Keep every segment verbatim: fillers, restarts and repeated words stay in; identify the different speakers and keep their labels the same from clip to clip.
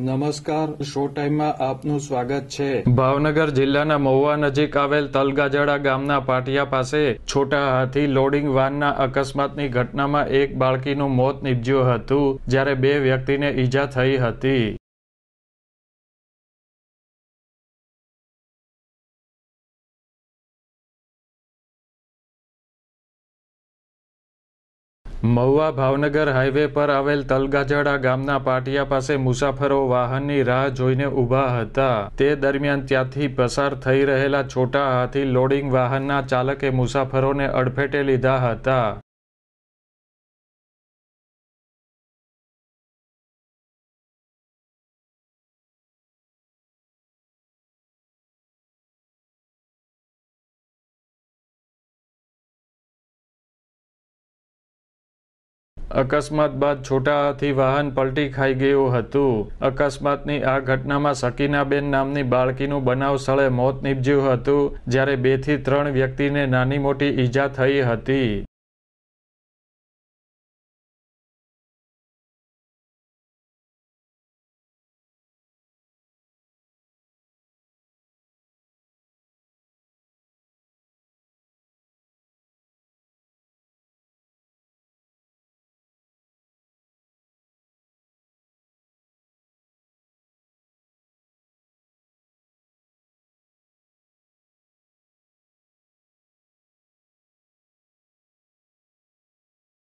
Speaker 1: નમસ્કાર, શો ટાઈમમાં આપનું સ્વાગત છે।
Speaker 2: ભાવનગર જિલ્લાના મહુવા નજીક આવેલ તલગાજડા ગામના પાટિયા પાસે છોટા હાથી લોડિંગ વાનના અકસ્માતની ઘટનામાં એક બાળકીનું મોત નીપજ્યું હતું, જ્યારે બે વ્યક્તિને ઈજા થઈ હતી। મહુવા ભાવનગર હાઈવે પર આવેલ તલગાજડા ગામના પાટિયા પાસે મુસાફરો વાહનની રાહ જોઈને ઊભા હતા। તે દરમિયાન ત્યાંથી પસાર થઈ રહેલા છોટા હાથી લોડિંગ વાહનના ચાલકે મુસાફરોને અડફેટે લીધા હતા। અકસ્માત બાદ છોટા હાથી વાહન પલટી ખાઈ ગયું હતું। અકસ્માતની આ ઘટનામાં સકીનાબેન નામની બાળકીનું બનાવ સ્થળે મોત નીપજ્યું હતું, જ્યારે બે થી ત્રણ વ્યક્તિને નાની મોટી ઈજા થઈ હતી।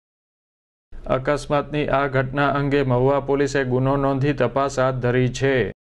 Speaker 2: અકસ્માતની આ ઘટના અંગે મહુવા પોલીસે ગુનો નોંધી તપાસ હાથ ધરી છે।